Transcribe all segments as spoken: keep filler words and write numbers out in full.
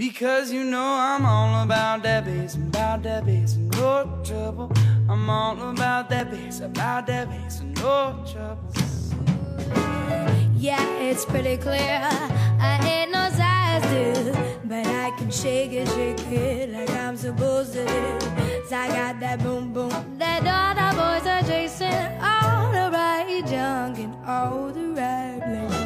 Because you know I'm all about that bass, about that bass, no trouble. I'm all about that bass, about that bass, no trouble. Yeah, it's pretty clear I ain't no size two, but I can shake it, shake it like I'm supposed to do. So I got that boom boom that all the boys are chasing, all the right junk in all the right places.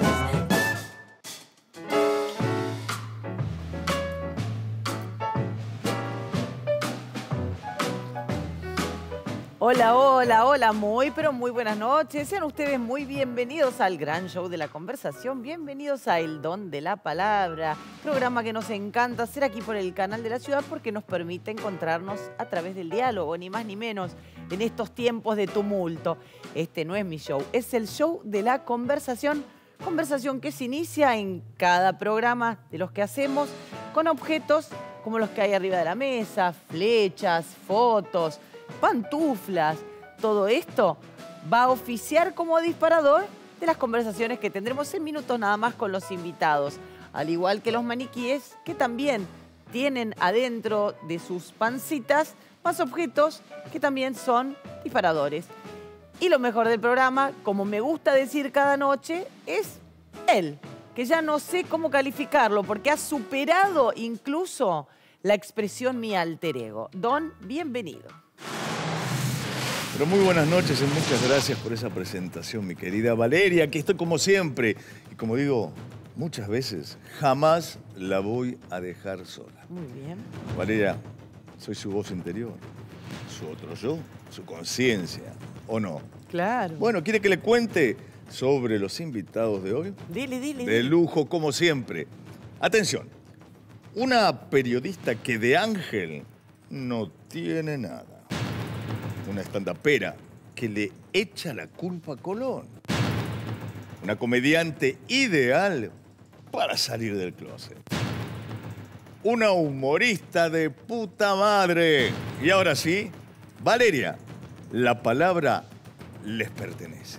Hola, hola, hola, muy pero muy buenas noches. Sean ustedes muy bienvenidos al gran show de la conversación. Bienvenidos a El Don de la Palabra, programa que nos encanta hacer aquí por el canal de la ciudad porque nos permite encontrarnos a través del diálogo, ni más ni menos, en estos tiempos de tumulto. Este no es mi show, es el show de la conversación. Conversación que se inicia en cada programa de los que hacemos con objetos como los que hay arriba de la mesa, flechas, fotos, pantuflas. Todo esto va a oficiar como disparador de las conversaciones que tendremos en minutos nada más con los invitados, al igual que los maniquíes que también tienen adentro de sus pancitas más objetos que también son disparadores. Y lo mejor del programa, como me gusta decir cada noche, es él, que ya no sé cómo calificarlo porque ha superado incluso la expresión mi alter ego. Don, bienvenido. Pero muy buenas noches y muchas gracias por esa presentación, mi querida Valeria. Aquí estoy como siempre. Y como digo muchas veces, jamás la voy a dejar sola. Muy bien. Valeria, soy su voz interior, su otro yo, su conciencia, ¿o no? Claro. Bueno, ¿quiere que le cuente sobre los invitados de hoy? Dile, dile. De lujo, como siempre. Atención, una periodista que de ángel no tiene nada. Una estandapera que le echa la culpa a Colón. Una comediante ideal para salir del closet. Una humorista de puta madre. Y ahora sí, Valeria, la palabra les pertenece.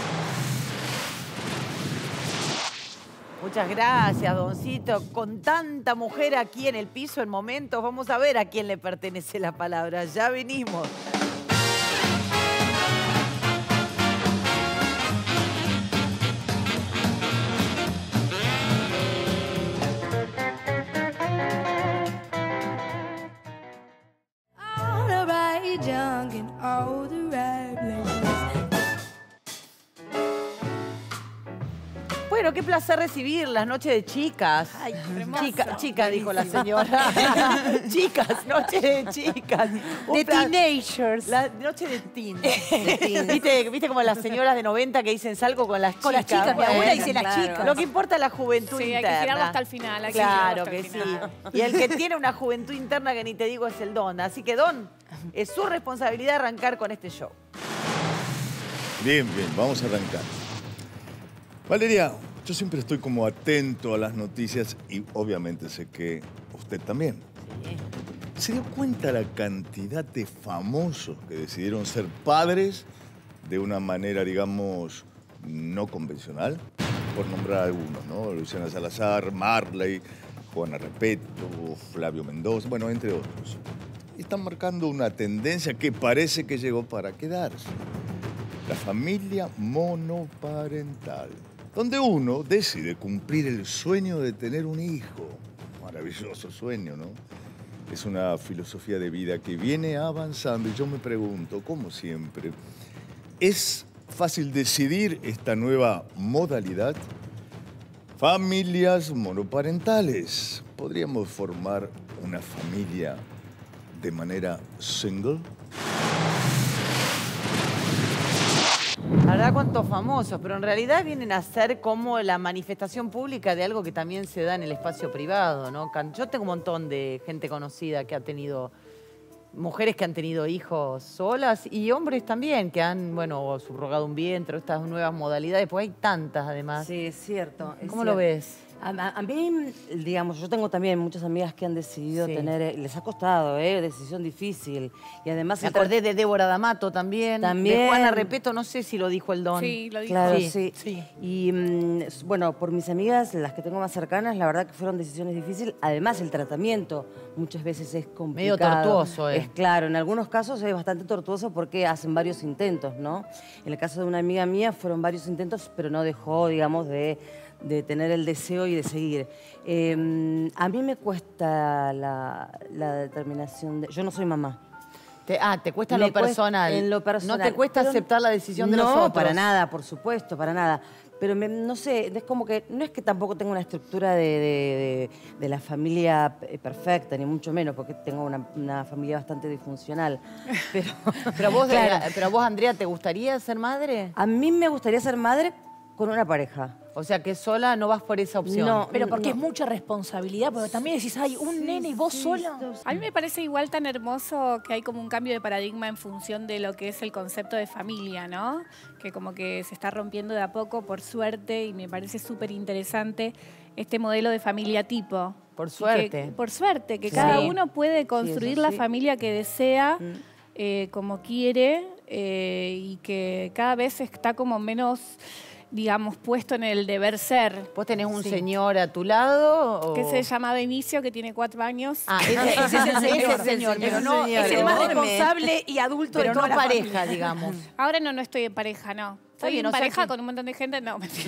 Muchas gracias, Doncito. Con tanta mujer aquí en el piso en momentos, vamos a ver a quién le pertenece la palabra. Ya venimos. Bueno, qué placer recibir las noches de chicas. Ay, Chica, chica, dijo la señora. Chicas, noche de chicas. Un De plan- teenagers. La noche de teen. De teen. ¿Viste, ¿Viste como las señoras de noventa que dicen salgo con las chicas? Con las chicas, mi Bueno, abuela dice las claro. chicas. Lo que importa es la juventud Sí, hay interna. que girarlo hasta el final. Hay que Claro girarlo hasta que el sí. final. Y el que tiene una juventud interna que ni te digo es el Don. Así que, Don, es su responsabilidad arrancar con este show. Bien, bien, vamos a arrancar. Valeria, yo siempre estoy como atento a las noticias y obviamente sé que usted también. Sí. ¿Se dio cuenta la cantidad de famosos que decidieron ser padres de una manera, digamos, no convencional? Por nombrar algunos, ¿no? Luciana Salazar, Marley, Juana Repeto, Flavio Mendoza, bueno, entre otros. Y están marcando una tendencia que parece que llegó para quedarse. La familia monoparental, donde uno decide cumplir el sueño de tener un hijo. Maravilloso sueño, ¿no? Es una filosofía de vida que viene avanzando y yo me pregunto, como siempre, ¿es fácil decidir esta nueva modalidad? Familias monoparentales. ¿Podríamos formar una familia de manera single? Habrá cuantos famosos, pero en realidad vienen a ser como la manifestación pública de algo que también se da en el espacio privado, ¿no? Yo tengo un montón de gente conocida que ha tenido, mujeres que han tenido hijos solas y hombres también que han, bueno, subrogado un vientre, estas nuevas modalidades, porque hay tantas además. Sí, es cierto. es ¿Cómo lo cierto. ves? A, a- a mí, digamos, yo tengo también muchas amigas que han decidido Sí. tener, eh, les ha costado, ¿eh? Decisión difícil. Y además... Me el tra- acordé de Débora D'Amato también. También. De Juana Repeto, no sé si lo dijo el don. Sí, lo dijo. Claro, Sí, sí. sí. Y mm, s- bueno, por mis amigas, las que tengo más cercanas, la verdad que fueron decisiones difíciles. Además, el tratamiento muchas veces es complicado. Medio tortuoso, ¿eh? Es claro, en algunos casos es bastante tortuoso porque hacen varios intentos, ¿no? En el caso de una amiga mía fueron varios intentos, pero no dejó, digamos, de, de tener el deseo y de seguir. Eh, a mí me cuesta la, la determinación de... Yo no soy mamá. Te- ah, te cuesta en Me lo cuesta- personal. en lo personal. No te cuesta Pero aceptar la decisión de no, los otros. No, para nada, por supuesto, para nada. Pero me- no sé, es como que no es que tampoco tengo una estructura de, de- de- de la familia eh, perfecta, ni mucho menos, porque tengo una, una familia bastante disfuncional. Pero, Pero vos, claro, eh, pero vos, Andrea, ¿te gustaría ser madre? a mí me gustaría ser madre con una pareja. O sea, que sola no vas por esa opción. No. Pero porque No. es mucha responsabilidad, porque también decís, ay, un nene y vos solo. A mí me parece igual tan hermoso que hay como un cambio de paradigma en función de lo que es el concepto de familia, ¿no? Que como que se está rompiendo de a poco, por suerte, y me parece súper interesante este modelo de familia tipo. Por Y que- suerte. por suerte, que Sí. cada uno puede construir eso la sí. familia que desea, eh, como quiere, eh, y que cada vez está como menos, digamos, puesto en el deber ser. ¿Vos tenés un Sí. señor a tu lado? O... Que se llama Benicio, que tiene cuatro años. Ah, ese, ese es el señor. Ese es el señor, pero pero no, es el más responsable y adulto pero de toda no la pareja, familia. digamos. Ahora no, no estoy en pareja, no. Estoy bien, en o sea pareja que- con un montón de gente, no, mentira.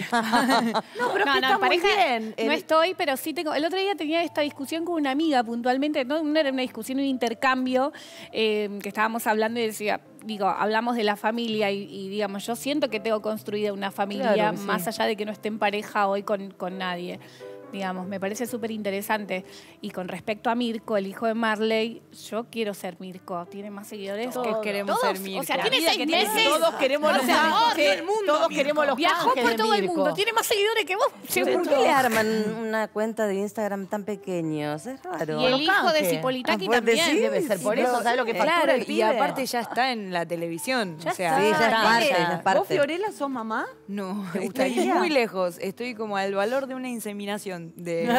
No, pero es que no, está en pareja muy bien. no El- estoy, pero sí tengo... El otro día tenía esta discusión con una amiga puntualmente, no, no era una discusión, un intercambio, eh, que estábamos hablando y decía, digo, hablamos de la familia y, y, digamos, yo siento que tengo construida una familia, Claro que sí. más allá de que no esté en pareja hoy con, con nadie. Digamos, me parece súper interesante. Y con respecto a Mirko, el hijo de Marley, yo quiero ser Mirko. Tiene más seguidores que Todos queremos ser Mirko. O sea, La tiene vida seis que tiene. meses. Todos queremos los O sea, ángeles. todo el mundo, Todos Mirko. queremos los Viajó ángeles por de todo el Mirko. mundo. Tiene más seguidores que vos. ¿Por seguro. qué le arman una cuenta de Instagram tan pequeños? Es raro. Y el Los hijo de canjes. Cipolitaki Ah, pues también. decís. Debe ser por eso, ¿sabes lo que factura Claro, el y pibe? aparte ya está en la televisión. Ya o sea, Sí, ya es está. parte, ya- ya es parte. ¿Vos, Fiorella, sos mamá? No, ¿Te estoy gustaría? muy lejos. Estoy como al valor de una inseminación de,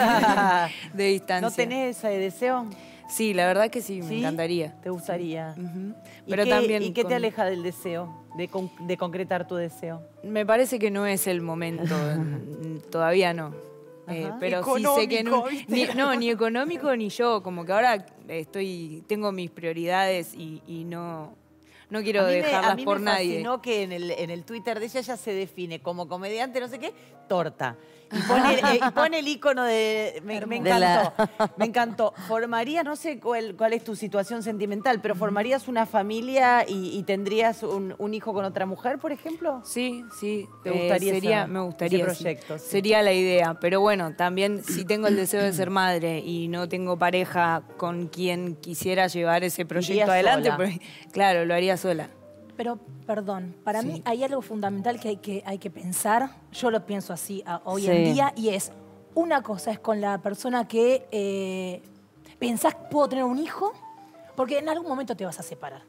de distancia. ¿No tenés ese deseo? Sí, la verdad que sí, me ¿Sí? encantaría. ¿Te gustaría? Ujú. ¿Y Pero qué, también ¿Y qué con- te aleja del deseo? De, con- de concretar tu deseo. Me parece que no es el momento, mm, todavía no. Eh, Ajá. pero sí sé que no, Económico, ¿viste? ni, no, ni económico ni yo, como que ahora estoy, tengo mis prioridades y, y no, no quiero A mí me- dejarlas a mí por me nadie. fascinó que en el, en el Twitter de ella ella se define como comediante, no sé qué, torta. Y pone, eh, y pone el icono de... Me, me De la- encantó, me encantó. Formarías, no sé cuál, cuál es tu situación sentimental, pero formarías una familia y, y tendrías un, un hijo con otra mujer, por ejemplo. Sí, sí. ¿Te eh, gustaría sería, esa- me gustaría. ese sí. proyecto, sí. Sería la idea. Pero bueno, también si tengo el deseo de ser madre y no tengo pareja con quien quisiera llevar ese proyecto Irías adelante, sola. pues, claro, lo haría sola. Pero, perdón, para mí hay algo fundamental que hay que, hay que pensar, yo lo pienso así a- hoy Sí. en día, y es, una cosa es con la persona que eh, pensás, puedo tener un hijo, porque en algún momento te vas a separar.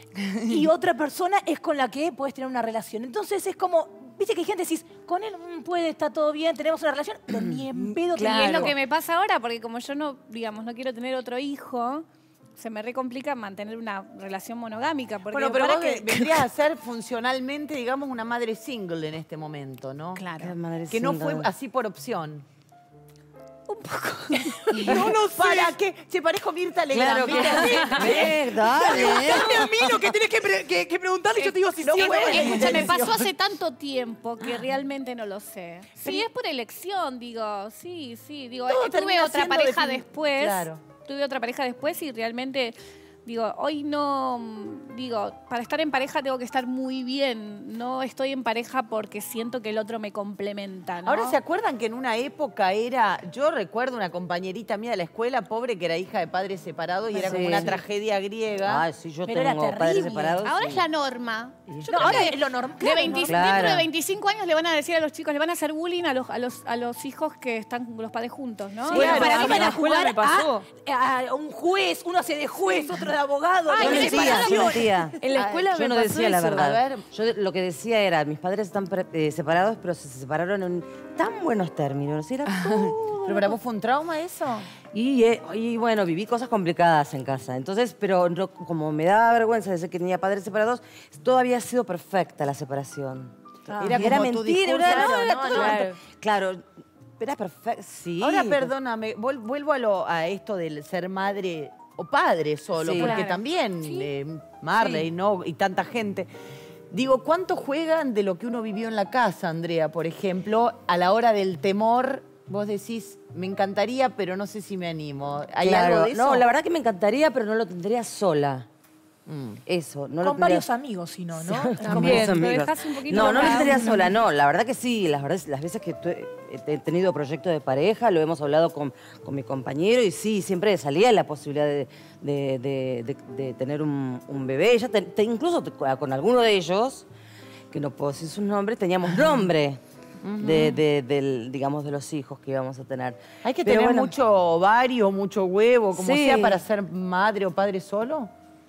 Y otra persona es con la que puedes tener una relación. Entonces es como, viste que hay gente que decís, con él mm, puede, está todo bien, tenemos una relación, pero ni en pedo Y es tengo. lo que me pasa ahora, porque como yo no, digamos, no quiero tener otro hijo, se me recomplica mantener una relación monogámica. Porque Bueno, pero para vos que... vendrías a ser funcionalmente, digamos, una madre single en este momento, ¿no? Claro. Qué madre Que no fue single. así por opción. Un poco. no, no sé. ¿Para qué? Che, parezco Mirta Legrand. Claro que ¿viste? sí. Dale. a mí lo que tenés que, pre- que- que preguntarle, yo te digo si no Sí, puede. escúchame, pasó hace tanto tiempo que realmente no lo sé. Sí, es por elección, digo, sí, sí. Digo, Todo eh, tuve termina otra siendo pareja defini- después. Claro. Tuve otra pareja después y realmente, digo, hoy no, mm, digo, para estar en pareja tengo que estar muy bien. No estoy en pareja porque siento que el otro me complementa, ¿no? Ahora, ¿se acuerdan que en una época era... Yo recuerdo una compañerita mía de la escuela, pobre, que era hija de padres separados y era como Sí. una tragedia griega. Ay, sí, yo Pero era tengo padres terrible. separados. Ahora sí. es la norma. Yo No, creo ahora que es lo normal. de veinte Claro. Dentro de veinticinco años le van a decir a los chicos, le van a hacer bullying a los, a los, a los hijos que están los padres juntos, ¿no? Sí, Bueno, para a mí mí van en la a escuela jugar me pasó. a, a un juez, uno hace de juez, otro de abogado. Yo de mentía, yo separación. mentía. En la escuela Yo me no pasó decía la eso. verdad. A ver. Yo de- lo que decía era, mis padres están pre- eh, separados, pero se separaron en tan buenos términos. Era todo. ¿Pero para vos fue un trauma eso? Y, eh, y bueno, viví cosas complicadas en casa. Entonces, pero no- como me daba vergüenza decir que tenía padres separados, todo había sido perfecta la separación. Era Y era como tu mentira, discurso, era, no, claro, era no, todo- claro. claro, era perfecto, sí. Ahora, perdóname, vol- vuelvo a, lo- a esto del ser madre o padre solo, Sí. porque Claro. también eh, Marley, ¿no? Y tanta gente. Digo, ¿cuánto juegan de lo que uno vivió en la casa, Andrea, por ejemplo, a la hora del temor? Vos decís, me encantaría, pero no sé si me animo. ¿Hay Claro, algo de eso? no, la verdad que me encantaría, pero no lo tendría sola. Eso, no lo Con tendría- varios amigos, si no, ¿no? Es como- También, Mis lo amigos. dejás un poquito No, no lo cada tendría uno. sola, no. La verdad que sí. Las, verdad, las veces que tu- he tenido proyectos de pareja, lo hemos hablado con, con mi compañero y sí, siempre salía la posibilidad de, de- de- de- de tener un, un bebé. Ya te- te- incluso te- con alguno de ellos, que no puedo decir sus nombres, teníamos nombre. De, de- del, digamos, de los hijos que íbamos a tener. ¿Hay que Pero tener bueno, mucho ovario, mucho huevo, como Sí. sea, para ser madre o padre solo?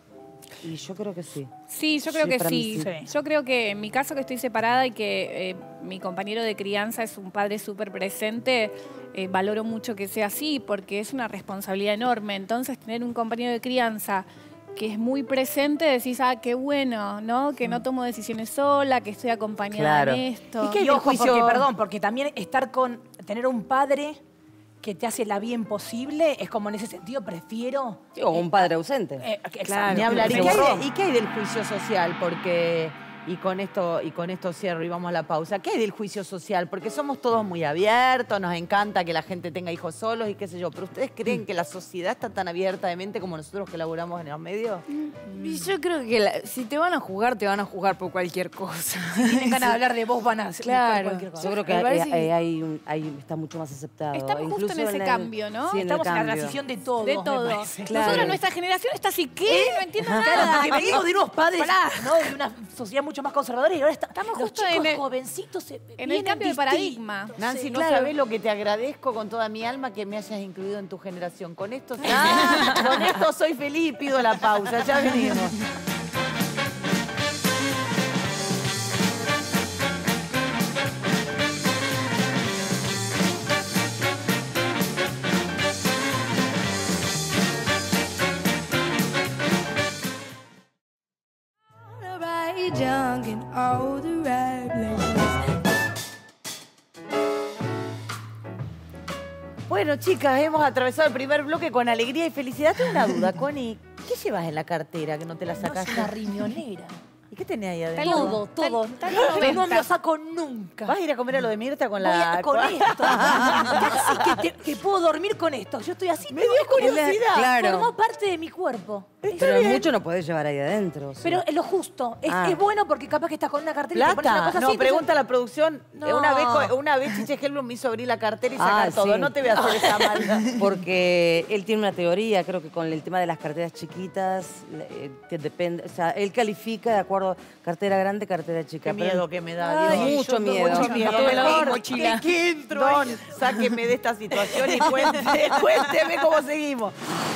Y yo creo que sí. Sí, yo creo Sí, que para mí sí. sí. Yo creo que en mi caso que estoy separada y que eh, mi compañero de crianza es un padre súper presente, eh, valoro mucho que sea así porque es una responsabilidad enorme. Entonces, tener un compañero de crianza que es muy presente, decís, ah, qué bueno, ¿no? Que no tomo decisiones sola, que estoy acompañada Claro. en esto. ¿Y qué hay Y del ojo, juicio? porque, perdón, porque también estar con, tener un padre que te hace la bien posible, es como en ese sentido, prefiero... Sí, o un padre ausente. eh, exacto. Ni hablar. ¿Y Se qué, hay borró. de- y qué hay del juicio social? Porque, y con esto, y con esto cierro y vamos a la pausa. ¿Qué hay del juicio social? Porque somos todos muy abiertos, nos encanta que la gente tenga hijos solos y qué sé yo. ¿Pero ustedes creen que la sociedad está tan abierta de mente como nosotros que laburamos en los medios? Y yo creo que la- si te van a juzgar, te van a juzgar por cualquier cosa. Si tienen ganas de hablar de vos, van a hacer Claro. cualquier cosa. Yo creo que Me hay, parece que- hay- hay un- hay- está mucho más aceptado. Estamos justo Incluso en ese el- cambio, ¿no? Sí, en el Estamos en la cambio. transición de todo. De me todo. parece. Claro. Nosotros, nuestra generación está así, ¿qué? No entiendo Claro, nada. porque venimos de unos padres, ¿no? De una sociedad mucho más conservadora y ahora está- Estamos los justo chicos en el- jovencitos se en el vienen cambio de distintos. paradigma. Nancy, Sí, no claro. sabés lo que te agradezco con toda mi alma que me hayas incluido en tu generación. Con esto, con esto soy feliz y pido la pausa. Ya venimos. All right, young in all the right places. Bueno, chicas, hemos atravesado el primer bloque con alegría y felicidad. Tengo una duda, Connie. ¿Qué llevas en la cartera que no te la No, sacaste? es una riñonera. ¿Y qué tenés ahí Está adentro? loco. Todo, todo. Está- está No, no noventa. me lo saco nunca. ¿Vas a ir a comer a lo de Mirta con Voy la... a- con esto. Así que, te- que puedo dormir con esto. Yo estoy así. Me dio es como- curiosidad. Claro. Formó parte de mi cuerpo. Pero mucho no podés llevar ahí adentro. sí. Pero es lo justo. Es, Ah. es bueno porque capaz que estás con una cartera y te pones una ¿Plata? cosa No, así. entonces- pregunta a la producción. No. Una vez, co- una vez Chiche Helblum me hizo abrir la cartera y sacar Ah, todo. sí. No te voy a hacer esa maldad. Porque él tiene una teoría, creo que con el tema de las carteras chiquitas, eh, que depende, o sea, él califica de acuerdo a cartera grande, cartera chica. Qué pero- miedo que me da. Ay, Dios. mucho Yo- miedo. Mucho miedo. Todo el Mejor mochila. que entro. Don, sáqueme de esta situación y cuénteme, cuénteme cómo seguimos.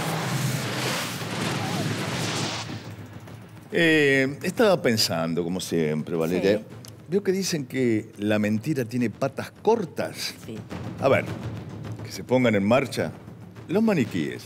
Eh, estaba pensando, como siempre, Valeria. Sí. Veo que dicen que la mentira tiene patas cortas. Sí. A ver, que se pongan en marcha los maniquíes.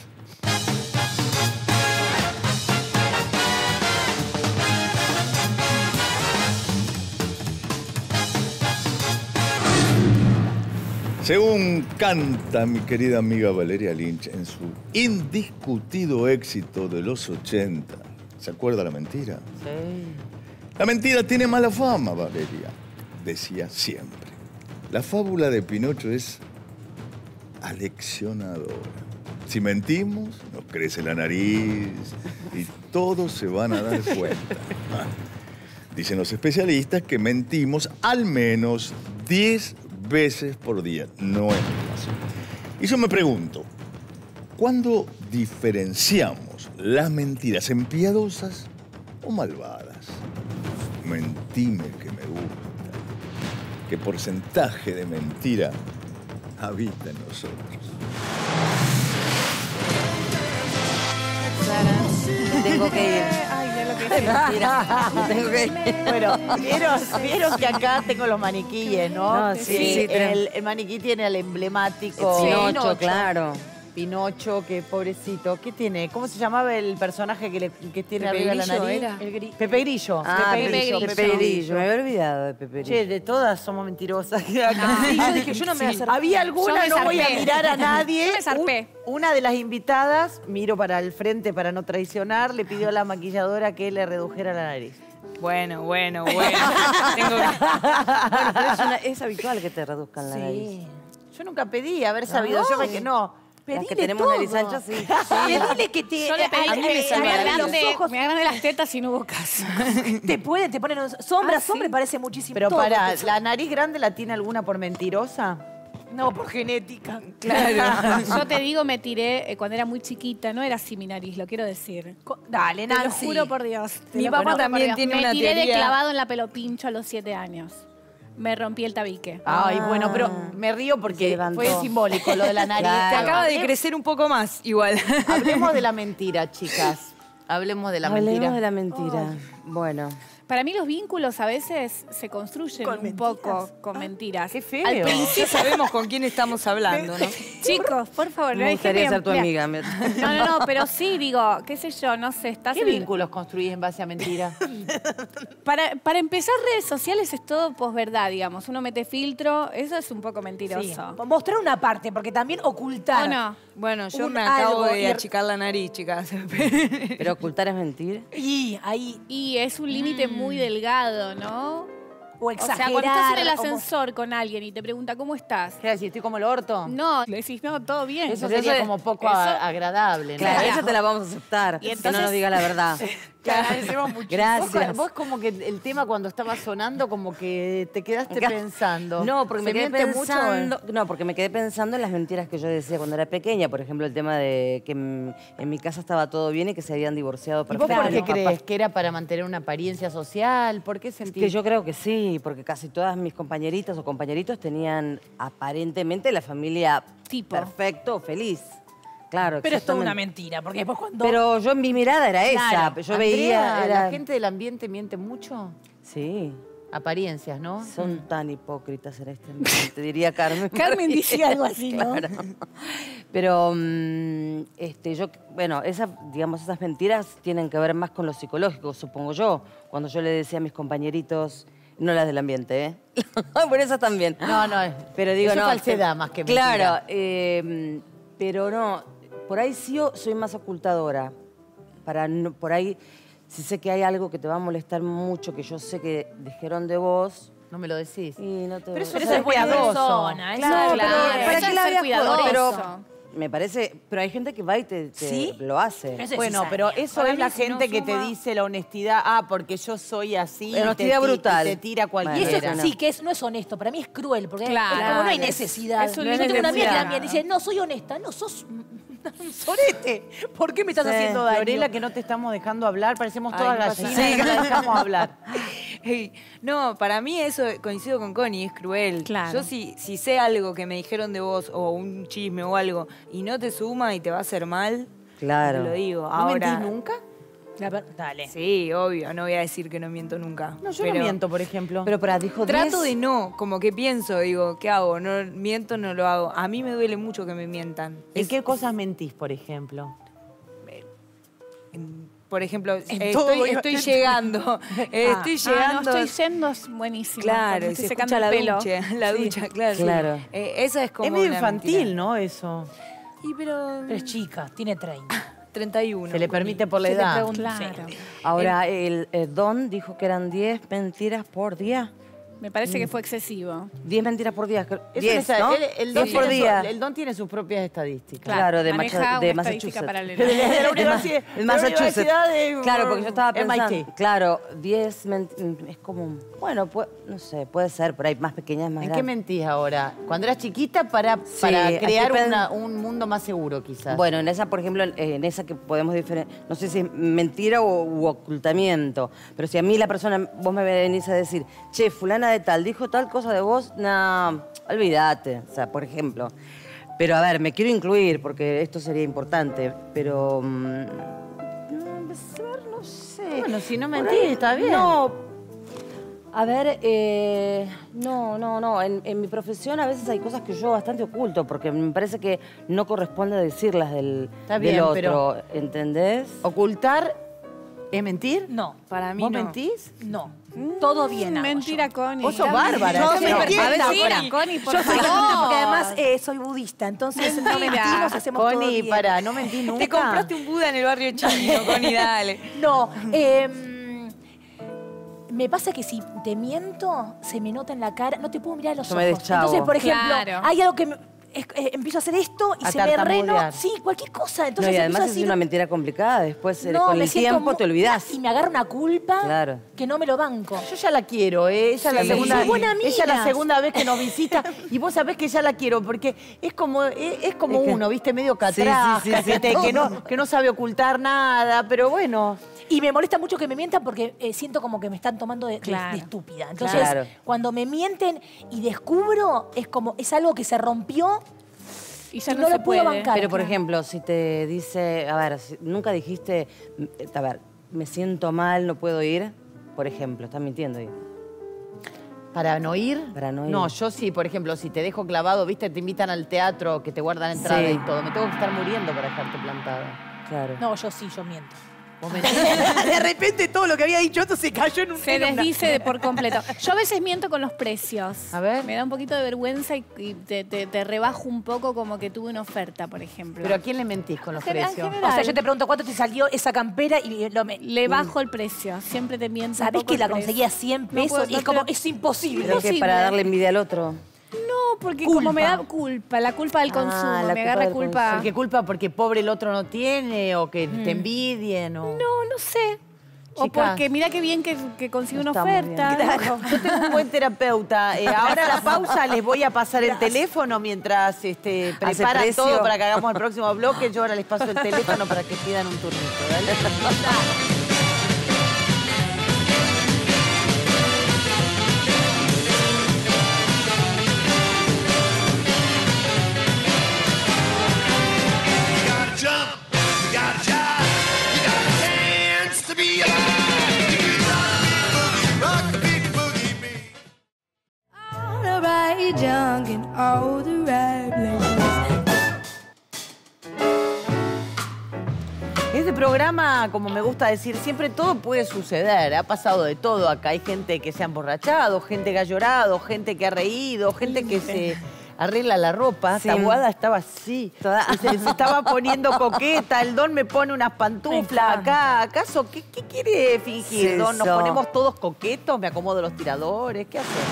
Según canta mi querida amiga Valeria Lynch en su indiscutido éxito de los ochenta, ¿se acuerda la mentira? Sí. La mentira tiene mala fama, Valeria, decía siempre. La fábula de Pinocho es aleccionadora. Si mentimos, nos crece la nariz y todos se van a dar cuenta. Dicen los especialistas que mentimos al menos diez veces por día. No es fácil. Y yo me pregunto, ¿cuándo diferenciamos las mentiras en piadosas o malvadas? Mentime que me gusta. ¿Qué porcentaje de mentira habita en nosotros? tengo que ir. Ay, ya lo que es. Mentira, me tengo que ir. Bueno, ¿vieron, vieron que acá tengo los maniquíes, ¿no? No, sí, sí, el, el maniquí tiene al emblemático Pinocho, claro. Pinocho, que pobrecito. ¿Qué tiene? ¿Cómo se llamaba el personaje que, le, que tiene Pepe arriba la Grillo nariz? era. El gri- Pepe Grillo. Ah, Pepe Pepe Grillo. Grillo. Pepe Grillo. Me había olvidado de Pepe Grillo. Che, de todas somos mentirosas. Sí, yo dije, yo no me voy a hacer. Había Yo alguna, me no voy a zarpé. mirar a nadie. Yo me zarpé. Un- una de las invitadas, miro para el frente para no traicionar, le pidió a la maquilladora que le redujera la nariz. Bueno, bueno, bueno. Tengo que... Bueno, pero es, una- es habitual que te reduzcan la nariz. Sí. Yo nunca pedí haber sabido, yo me que no. Las que Pedile tenemos todo. nariz ancha, sí. Pedile que te... Yo le pedí a- que a- me, a- me a- agrande, los ojos. me agrande las tetas y no hubo caso. Te pueden, te ponen los- sombra, Ah, sí. sombra, parece muchísimo. Pero todo. para, ¿la nariz grande la tiene alguna por mentirosa? No, por genética. Claro. Yo te digo, me tiré eh, cuando era muy chiquita, no era así mi nariz, lo quiero decir. Co- Dale, Te lo Nancy. juro por Dios. te Mi lo papá juro por también Dios. tiene me una tiré de teoría. clavado en la pelo pincho a los siete años. Me rompí el tabique. Ay, bueno, pero me río Se porque levantó. fue simbólico lo de la nariz. Claro. Te acaba de Hablemos- crecer un poco más, igual. Hablemos de la mentira, chicas. Hablemos de la Hablemos mentira. de la mentira. Bueno. Para mí los vínculos a veces se construyen Con un mentiras. poco con mentiras. Qué feo. Al Ya principio, sabemos con quién estamos hablando, ¿no? chicos, por favor, Me no gustaría déjenme ser tu ampliar. amiga. me- No, no, no, pero sí, digo, qué sé yo, no sé, estás ¿Qué en el- vínculos construís en base a mentira? Para, para empezar, redes sociales es todo posverdad, digamos. Uno mete filtro, eso es un poco Sí. mentiroso. Mostrar una parte, porque también ocultar. ¿O no? Bueno, yo Un me acabo algo de y- achicar la nariz, chicas. Pero ocultar es mentir. Y ahí. Y es un límite muy delgado, ¿no? O O exagerar. sea, cuando estás en el o mo- ascensor con alguien y te pregunta, ¿cómo estás? ¿Qué decís? ¿Estoy como el orto? No, le decís, no, todo bien. Eso Entonces, sería como poco eso- a- agradable, ¿no? Claro, esa te la vamos a aceptar. Y Que no entonces- nos diga la verdad. Te agradecemos mucho. Gracias. Vos, vos como que el tema cuando estaba sonando, como que te quedaste Ga- pensando. No, porque me ¿Se quedé miente mucho, eh? pensando, no, porque me quedé pensando en las mentiras que yo decía cuando era pequeña. Por ejemplo, el tema de que en, en mi casa estaba todo bien y que se habían divorciado ¿Y vos perfecto. por qué Capaz crees? ¿Que era para mantener una apariencia social? ¿Por qué sentís? Que yo creo que sí, porque casi todas mis compañeritas o compañeritos tenían aparentemente la familia Tipo. perfecto, feliz. Claro, Pero es toda una exactamente. mentira, porque después cuando. Pero yo en mi mirada era esa. Claro. Yo Andrea, veía. Era... ¿la gente del ambiente miente mucho? Sí, Apariencias, ¿no? son tan hipócritas en este ambiente, diría Carmen. Carmen dice algo así, ¿no? Claro. Pero mm, este, yo, bueno, esas, digamos, esas mentiras tienen que ver más con lo psicológico, supongo yo. Cuando yo le decía a mis compañeritos, no las del ambiente, ¿eh? Por eso también. No, no. Pero digo, eso no. es falsedad más que mentira. Claro, eh, pero no. Por ahí sí yo soy más ocultadora. Para no, por ahí, si sé que hay algo que te va a molestar mucho, que yo sé que dijeron de vos, No me lo decís. y no te Pero eso o es sea, ser cuidadoso. persona, eso- Claro, Claro, pero ¿para eso qué es la ser veas cuidadoso. Pero me parece, pero hay gente que va y te, te ¿Sí? lo hace. Pero eso es Bueno, cizaña. pero eso Para es mí, la si no gente que te suma- dice la honestidad. Ah, porque yo soy así. La y honestidad te, ti- brutal. y te tira Y cualquiera. eso Bueno, no. sí, que es, no es honesto, para mí es cruel, porque Claro. es como no hay Es- necesidad. es un Yo tengo una amiga que necesidad. también dice, no, soy honesta. No, sos un sorete. ¿Por qué me estás Sí. haciendo daño? Fiorella, que no te estamos dejando hablar, parecemos Ay, todas no pasa gallinas y no la dejamos hablar. Ey, no, para mí eso, coincido con Connie, es cruel. Claro. Yo si, si sé algo que me dijeron de vos, o un chisme o algo, y no te suma y te va a hacer mal, Claro. te lo digo. ¿No Ahora, mentís nunca? La ver- Dale. Sí, obvio, no voy a decir que no miento nunca. No, yo pero no miento, por ejemplo. Pero para, dijo Trato diez. de no, como que pienso, digo, ¿qué hago? No miento, no lo hago. A mí me duele mucho que me mientan. ¿En Es- qué cosas mentís, por ejemplo? en- por ejemplo, En eh, todo estoy, iba- estoy llegando, eh, estoy Ah, llegando. no, estoy yendo, es buenísimo. Claro, me y estoy se secando escucha la el pelo. ducha, la Sí. ducha, claro. sí. Claro. Eh, esa es como Es medio una infantil, mentira. ¿no? Eso. Y pero Pero es chica, tiene treinta. treinta y uno. Se le Connie. permite por la Se le edad. pregunta- Claro. Sí. Ahora, el, el Don dijo que eran diez mentiras por día. Me parece que fue excesivo. diez mentiras por día. Eso diez, es- ¿no? el, el don diez por tiene su- día. el don tiene sus propias estadísticas. Claro, de, maneja Macha- de una estadística Massachusetts. paralela. De la De Ma- universidad- de de la Massachusetts. Universidad de- Claro, porque yo estaba M I T. pensando, claro, diez men- es como, bueno, pu- no sé, puede ser, por ahí más pequeñas, más ¿En qué grandes. mentís ahora? Cuando eras chiquita para, Sí, para estoy crear pen- una- un mundo más seguro, quizás. Bueno, en esa, por ejemplo, eh, en esa que podemos diferenciar, no sé si es mentira o u ocultamiento, pero si a mí la persona, vos me venís a decir, che, fulana de tal, dijo tal cosa de vos, no, olvídate, o sea, por ejemplo. Pero a ver, me quiero incluir porque esto sería importante, pero mm, no, ser, no sé. Bueno, si no Por mentís, ahí, está bien. No. A ver, eh, no, no, no. En, en mi profesión a veces hay cosas que yo bastante oculto porque me parece que no corresponde decirlas del, Está bien, del otro, pero- ¿entendés? ¿Ocultar es mentir? No. Para mí ¿Vos no. mentís? No. Todo bien hago Mentira, yo. Connie. Vos sos bárbara. Yo Yo soy me perfecta, entiendo. Mentira, Connie, por Yo soy favor. perfecta porque además eh, soy budista, entonces no Mentira. mentimos, hacemos todo Connie, bien. para, no mentís nunca. Te compraste un Buda en el barrio chino, Connie, dale. No, eh, me pasa que si te miento, se me nota en la cara, no te puedo mirar a los Yo ojos. me deschavo. Entonces, por ejemplo, Claro. hay algo que me- es- eh, empiezo a hacer esto y A se me reno. tartamudear. Sí, cualquier cosa. No, Entonces y además empiezo a es decir, una mentira complicada. Después, eh, no, con me el siento tiempo, mu- te olvidás. Y me agarra una culpa Claro. que no me lo banco. Yo ya la quiero, ¿eh? Ella, es la Sí. segunda, Muy buena ella es la amiga. segunda vez que nos visita y vos sabés que ya la quiero porque es como, es, es como Es que- uno, ¿viste? Medio Sí, catrasca, sí, sí, sí, que, te- que todo. no, que no sabe ocultar nada, pero bueno. Y me molesta mucho que me mientan porque eh, siento como que me están tomando de, de- Claro. de estúpida. Entonces, Claro. cuando me mienten y descubro, es como, es algo que se rompió Y ya y no, no se lo puedo puede. bancar. Pero, por Claro. ejemplo, si te dice, a ver, si- nunca dijiste, a ver, me siento mal, no puedo ir, por ejemplo, estás mintiendo ahí. ¿Para no ir? Para no ir. No, yo sí, por ejemplo, si te dejo clavado, ¿viste? Te invitan al teatro, que te guardan entrada Sí. y todo. Me tengo que estar muriendo para dejarte plantado. Claro. No, yo sí, yo miento. Vos mentís. De repente todo lo que había dicho esto se cayó en un Se en una- desdice de por completo. Yo a veces miento con los precios. A ver. Me da un poquito de vergüenza y, y te, te- te rebajo un poco como que tuve una oferta, por ejemplo. ¿Pero a quién le mentís con los En general, precios? en general. O sea, yo te pregunto cuánto te salió esa campera y lo me... Le bajo el precio. Siempre te miento. un ¿Sabés poco que el la precio. conseguí a cien No pesos? puedo- y no es como, te- es imposible. Creo que imposible. para darle envidia al otro. No, porque Culpa. como me da culpa, la culpa del Ah, consumo, la me culpa agarra del culpa. ¿Por qué culpa? Porque pobre el otro no tiene o que te envidien o... No, no sé. O Chicas. porque mira qué bien que, que consigo una Está muy oferta. bien. Claro. Yo tengo un buen terapeuta. Eh, ahora a la pausa les voy a pasar el teléfono mientras este, preparan precio? todo para que hagamos el próximo bloque. Yo ahora les paso el teléfono para que pidan un turnito. ¿Dale? You gotta jump, you gotta jive, you gotta dance to be alive. You gotta rock the big boogie beat. All the right junk in all the right places. Este programa, como me gusta decir, siempre todo puede suceder. Ha pasado de todo acá. Hay gente que se ha emborrachado, gente que ha llorado, gente que ha reído, gente que se arregla la ropa. Sí. Tabuada estaba así. Toda- Y se, se estaba poniendo coqueta. El Don me pone unas pantuflas acá. ¿Acaso qué, qué quiere fingir, Sí, Don? ¿Nos so. ponemos todos coquetos? ¿Me acomodo los tiradores? ¿Qué hacemos?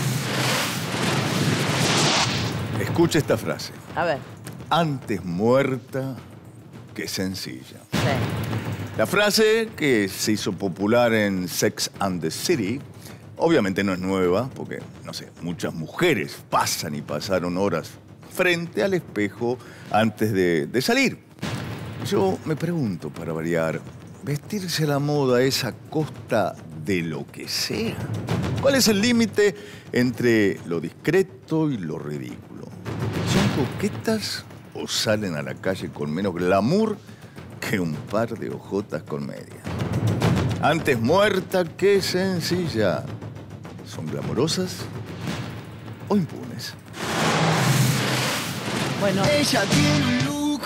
Escucha esta frase. A ver. Antes muerta que sencilla. Sí. La frase, que se hizo popular en Sex and the City, obviamente no es nueva, porque, no sé, muchas mujeres pasan y pasaron horas frente al espejo antes de, de salir. Yo me pregunto, para variar, ¿vestirse a la moda es a costa de lo que sea? ¿Cuál es el límite entre lo discreto y lo ridículo? ¿Son coquetas o salen a la calle con menos glamour que un par de ojotas con media? Antes muerta que sencilla. ¿Son glamorosas o impunes? Bueno, Ella tiene un look.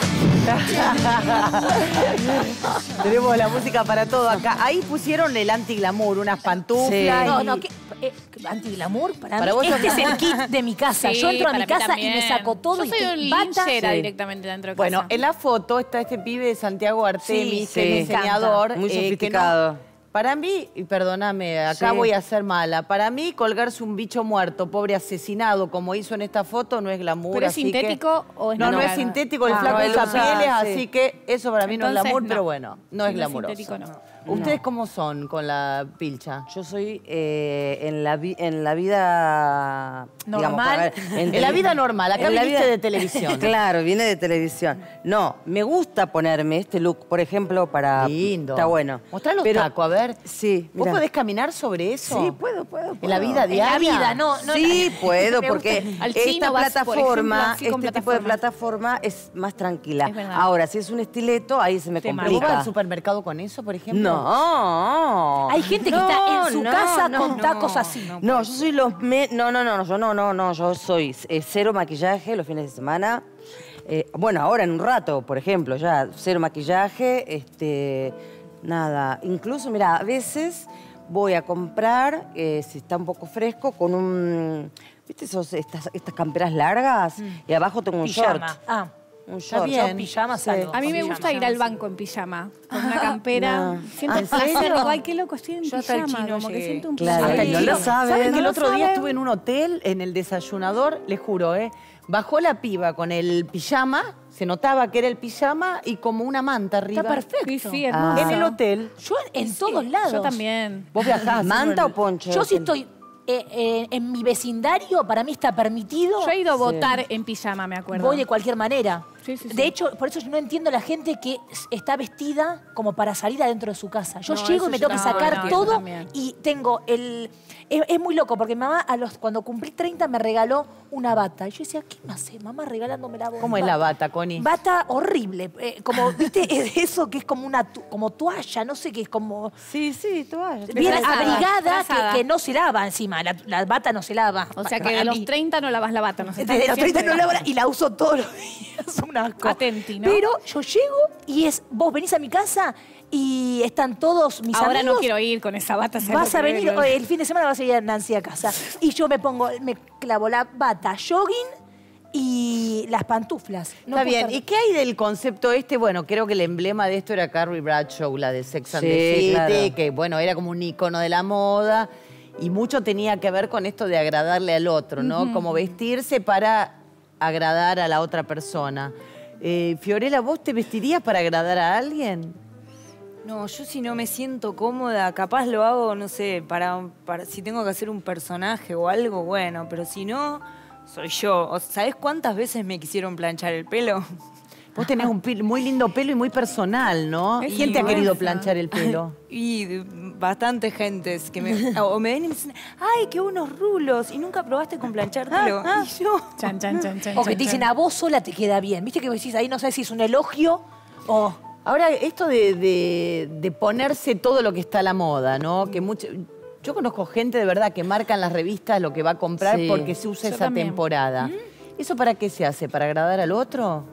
tenemos la música para todo acá. Ahí pusieron el anti-glamour, unas pantuflas. Sí. No, y- no, ¿qué? Eh, anti-glamour, para, Para mí, vos este sos- es el kit de mi casa. Sí, Yo entro a para mi mí casa y me también. saco todo Yo y soy estoy un bata. linchera Sí. directamente dentro de Bueno, casa. en la foto está este pibe de Santiago Artemis, Sí, que sí. es diseñador. Muy eh, que no- sofisticado. para mí, y perdóname, acá Sí. voy a ser mala. Para mí, colgarse un bicho muerto, pobre asesinado, como hizo en esta foto, no es glamour. ¿Pero es así que- sintético o es No, no natural? es sintético, el Ah, flaco no, él usa usa, pieles, sí. así que eso para mí no es Entonces, glamour, no. pero bueno, no es No es glamuroso. sintético, no. ¿Ustedes cómo son con la pilcha? Yo soy eh, en, la vi- en la vida... digamos, Normal. a ver, En la vida normal, acá en la viniste vida- de televisión. Claro, viene de televisión. No, me gusta ponerme este look, por ejemplo, para... Lindo. Está bueno. Mostrá los Pero- tacos, a ver. Sí, ¿Vos mirá. podés caminar sobre eso? Sí, puedo, puedo, ¿En puedo. la vida En diaria? la vida, no, no. Sí, la- puedo, me porque gusta. Al esta chino vas, por plataforma, ejemplo, así con este tipo de plataforma. plataforma es más tranquila. Es verdad. Ahora, si es un estileto, ahí se me Te ¿Pero vos complica. vas al supermercado con eso, por ejemplo? No. Hay gente que está en su casa con tacos así. No, yo soy los... me- No, no, no, no, yo no, no, no, yo soy eh, cero maquillaje los fines de semana. Eh, bueno, ahora en un rato, por ejemplo, ya cero maquillaje, este, nada. Incluso, mira, a veces voy a comprar, eh, si está un poco fresco, con un... ¿Viste esos, estas, estas camperas largas? Y abajo tengo un short. Pijama. Ah, Un Está short. bien. yo pijama Sí. salgo. A mí con me pijama. gusta ir al banco en pijama, con una campera. No. Siento Ah, ¿en placer, serio? digo, ay, qué loco, estoy en Yo hasta el pijama, chino como que llegué. siento un Claro, placer. hasta el chino. ¿Saben saben, que el no otro día saben. estuve en un hotel, en el desayunador, les juro, ¿eh? Bajó la piba con el pijama, se notaba que era el pijama y como una manta arriba. Está perfecto. Sí, sí, Ah. hermoso. En el hotel. Yo en todos lados. Yo también. ¿Vos viajás? ¿Manta o poncho? Yo sí estoy eh, eh, en mi vecindario, para mí está permitido. Yo he ido a votar en pijama, me acuerdo. Voy de cualquier manera. Sí, sí, sí. De hecho, por eso yo no entiendo a la gente que s- está vestida como para salir adentro de su casa. Yo No, llego eso y me yo tengo que no, sacar no, eso todo también. y tengo el... Es, es muy loco porque mi mamá a los, cuando cumplí treinta me regaló una bata. Y yo decía, ¿qué me hace mamá regalándome la bata? ¿Cómo es la bata, Connie? Bata horrible. eh, como, ¿viste? Es eso que es como una tu- como toalla, no sé qué es como... Sí, sí, toalla. Bien Frazada, abrigada, frazada. que, que no se lava encima. La, la bata no se lava. O sea que Para de los mí. treinta no lavas la bata, no sé. Desde los treinta no lavo la- y la uso todos los días. Un asco. Atenti, ¿no? Pero yo llego y es, vos venís a mi casa y están todos mis Ahora amigos. no quiero ir con esa bata. ¿sabes Vas lo a que venir, veo? o el fin de semana vas a ir a Nancy a casa. Y yo me pongo, me clavo la bata jogging y las pantuflas. No Está puedo bien. estar- ¿Y qué hay del concepto este? Bueno, creo que el emblema de esto era Carrie Bradshaw, la de Sex and Sí, the City, claro. que bueno, era como un icono de la moda y mucho tenía que ver con esto de agradarle al otro, ¿no? Como vestirse para agradar a la otra persona. Eh, Fiorella, ¿vos te vestirías para agradar a alguien? No, yo si no me siento cómoda, capaz lo hago, no sé, para, para si tengo que hacer un personaje o algo, bueno, pero si no, soy yo. O- ¿Sabés cuántas veces me quisieron planchar el pelo? Vos tenés un pil- muy lindo pelo y muy personal, ¿no? Es ¿Quién te ha querido inmensa. planchar el pelo? Y de- bastante gentes que me, o me ven y me dicen, ay, qué unos rulos, y nunca probaste con planchártelo. Y yo, Chan, chan, chan, chan, O que chan, te dicen, chan. a vos sola te queda bien. ¿Viste que vos decís ahí no sabes si es un elogio o... Ahora, esto de, de- de ponerse todo lo que está a la moda, ¿no? Que mucho, yo conozco gente de verdad que marca en las revistas lo que va a comprar Sí. porque se usa Yo esa también. temporada. ¿Eso para qué se hace? ¿Para agradar al otro?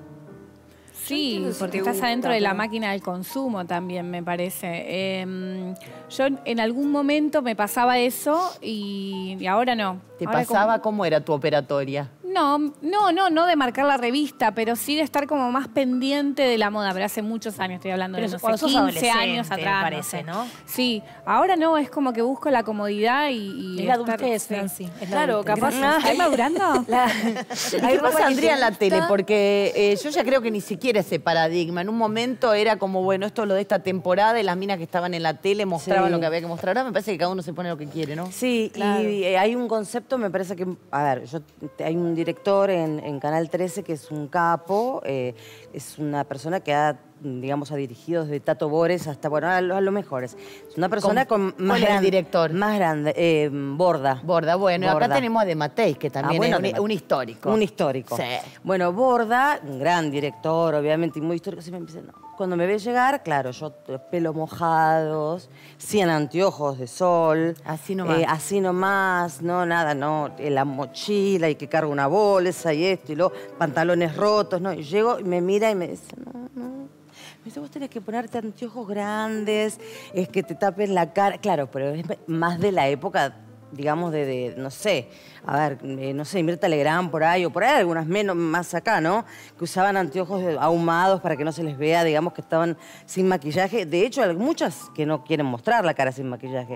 Sí, entiendo si porque te estás gusta, adentro de la pero- máquina del consumo también, me parece. Eh, yo en algún momento me pasaba eso y, y ahora no. ¿Te Ahora pasaba? como- ¿Cómo era tu operatoria? No, no, no, no de marcar la revista, pero sí de estar como más pendiente de la moda. Pero hace muchos años, estoy hablando Pero de, no cuando sé, sos quince adolescente, años me atrás. parece, sé. ¿no? Sí, ahora no, es como que busco la comodidad y... y Es la estar- adultez, sí. Nancy. es la claro, adultez. capaz ¿Estoy madurando? La- ¿Y Hay qué ropa pasa, que Andrea, te en la tele? gusta. Porque eh, yo ya creo que ni siquiera ese paradigma. En un momento era como, bueno, esto es lo de esta temporada y las minas que estaban en la tele mostraban Sí. lo que había que mostrar. Ahora me parece que cada uno se pone lo que quiere, ¿no? Sí, Claro. y eh, hay un concepto, me parece que, a ver, yo, te- hay un director en, en Canal trece que es un capo, eh, es una persona que ha, digamos, ha dirigido desde Tato Bores hasta, bueno, a, lo- a los mejores. Es una persona ¿Cómo- con cuál más es el gran- director? Más grande, eh, Borda. Borda, bueno, acá Borda. tenemos a De Mateis, que también Ah, bueno, es de un, Matei. un histórico. Un histórico. Sí. Bueno, Borda, un gran director, obviamente, y muy histórico, siempre me dice, no. Cuando me ve llegar, claro, yo eh, pelos mojados, cien anteojos de sol. Así nomás. eh, así nomás, no, nada, no, eh, la mochila y que cargo una bolsa y esto y luego pantalones rotos, ¿no? Y llego y me mira y me dice, no, no. Me dice, vos tenés que ponerte anteojos grandes, es que te tapen la cara. Claro, pero es más de la época, digamos, de, de, no sé, a ver, eh, no sé, Mirta Legrand por ahí, o por ahí algunas menos, más acá, ¿no? Que usaban anteojos de- ahumados para que no se les vea, digamos, que estaban sin maquillaje. De hecho, hay muchas que no quieren mostrar la cara sin maquillaje.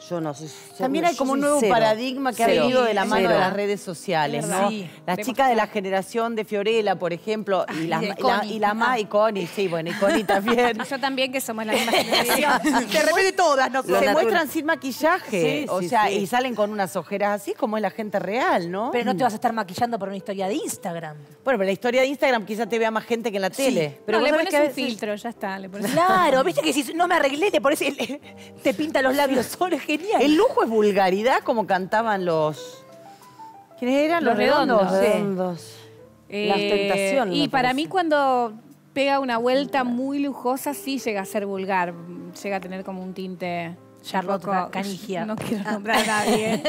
Yo no soy. También yo hay como soy un nuevo cero. paradigma que ha Cero. venido de la mano Cero. de las redes sociales, ¿no? Sí. Las chicas de la generación de Fiorella, por ejemplo, y las de y la, Connie. y la más, y Connie, sí, bueno, y Connie también. Yo también, que somos la misma generación. De repente todas Lo se natural. muestran sin maquillaje, Sí, o sí, sea, sí. y salen con unas ojeras así como es la gente real, ¿no? Pero no te vas a estar maquillando por una historia de Instagram. Bueno, pero la historia de Instagram quizás te vea más gente que en la tele. Pero Pero no, vos le sabés pones que a un veces- filtro, ya está. Le pones... Claro, viste que si no me arreglé, le pones el- te pinta los labios solos, genial. El lujo es vulgaridad, como cantaban los... ¿Quiénes eran? Los, Los redondos. redondos. Sí. Redondos. Eh, La tentación. Y me para parece. mí cuando pega una vuelta muy lujosa, sí llega a ser vulgar. Llega a tener como un tinte... Charlotte un poco- Canigia. No quiero nombrar a nadie.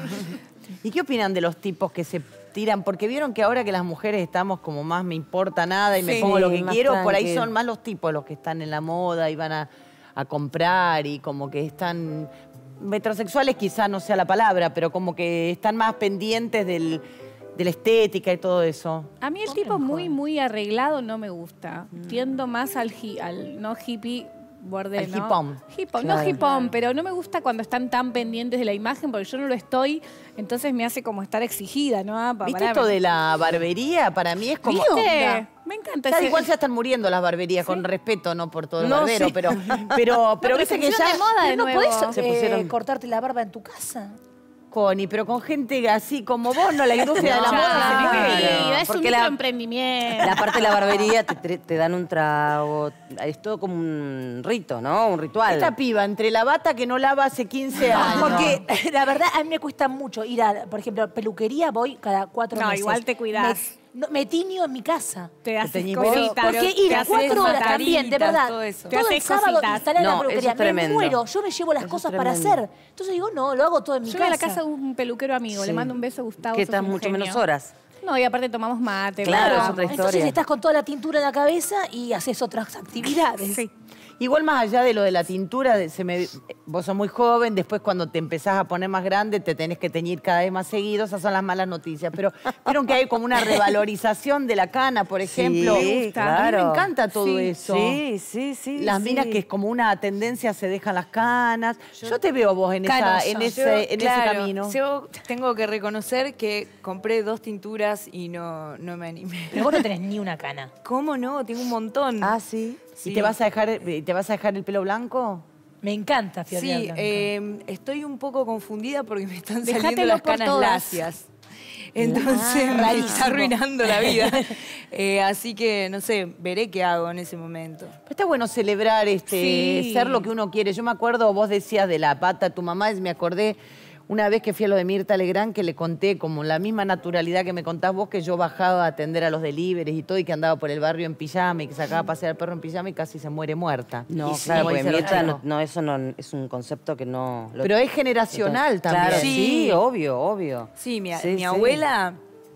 ¿Y qué opinan de los tipos que se tiran? Porque vieron que ahora que las mujeres estamos como más me importa nada y me Sí, pongo lo que más quiero, por ahí tranqui. son más los tipos los que están en la moda y van a, a comprar y como que están... Metrosexuales quizá no sea la palabra, pero como que están más pendientes del, de la estética y todo eso. A mí el tipo muy, muy arreglado no me gusta. Tiendo más al, hi- al no hippie borde, Al ¿no? hipón. Hipón, Claro. no hipón, pero no me gusta cuando están tan pendientes de la imagen porque yo no lo estoy, entonces me hace como estar exigida, ¿no? Ah, pa- ¿Viste pará, esto me- de la barbería? Para mí es como... ¿Viste? Me encanta. Ya ese- igual ya están muriendo las barberías, con respeto, no por todo el No, barbero, sí. pero, pero, pero No, viste pero que se ya... pusieron de moda de ¿No nuevo. podés Se eh, pusieron- cortarte la barba en tu casa? Connie, pero con gente así como vos, no, la industria de la No, moda se claro. muere. Querida, es Porque un la- microemprendimiento. La parte de la barbería te, te- te dan un trago. Es todo como un rito, ¿no? Un ritual. Esta piba, entre la bata que no lava hace quince años. Porque la verdad a mí me cuesta mucho ir a, por ejemplo, peluquería, voy cada cuatro No, meses. igual te cuidás. Me, no, me tiño en mi casa. Te haces teñís cositas. Porque te ir haces cuatro horas cositas. también, de verdad. todo eso. Te Todo el haces sábado cositas. instalé en No, la eso peluquería. es Me tremendo. muero. Yo me llevo las Eso es cosas para tremendo. hacer. Entonces digo, no, lo hago todo en mi Yo casa. voy a la casa de un peluquero amigo, le Sí. mando un beso a Gustavo. Que sos estás un mucho genio. menos horas. No, y aparte tomamos mate. Claro, es bailamos. otra Entonces historia. estás con toda la tintura en la cabeza y haces otras actividades. Sí. Igual más allá de lo de la tintura, de- se me- vos sos muy joven, después cuando te empezás a poner más grande te tenés que teñir cada vez más seguido, esas son las malas noticias. Pero vieron que hay como una revalorización de la cana, por ejemplo. Sí, A mí me claro. encanta todo Sí, eso. Sí, sí, sí. Las sí. minas que es como una tendencia se dejan las canas. Yo, te veo vos en, esa, Canosa. en, Yo, ese, en Claro, ese camino. Yo tengo que reconocer que compré dos tinturas y no, no me animé. Pero vos no tenés ni una cana. ¿Cómo no? Tengo un montón. Ah, sí. ¿Y te vas a dejar, eh, te vas a dejar el pelo blanco? Me encanta Fiorella Sí, Blanca. eh, estoy un poco confundida porque me están Dejátelo saliendo las por canas todas. lacias. Entonces Ah, me rarísimo. está arruinando la vida. Eh, así que, no sé, veré qué hago en ese momento. Pero está bueno celebrar, este, Sí. ser lo que uno quiere. Yo me acuerdo, vos decías de la pata, tu mamá, y me acordé una vez que fui a lo de Mirta Legrand, que le conté como la misma naturalidad que me contás vos, que yo bajaba a atender a los deliveries y todo, y que andaba por el barrio en pijama, y que sacaba a pasear al perro en pijama y casi se muere muerta. No, Y sí, claro, como porque dicen los Mirta, no, chicos. no, eso no es un concepto que no... lo- Pero es generacional también. Claro, Sí. sí, obvio, obvio. Sí, mi, Sí, mi sí. abuela